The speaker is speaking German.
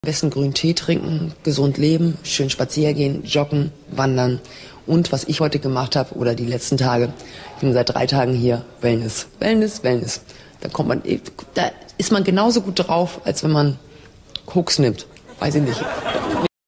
Am besten grünen Tee trinken, gesund leben, schön spazieren gehen, joggen, wandern. Und was ich heute gemacht habe, oder die letzten Tage, ich bin seit 3 Tagen hier, Wellness. Wellness, Wellness. Da ist man genauso gut drauf, als wenn man Koks nimmt. Weiß ich nicht.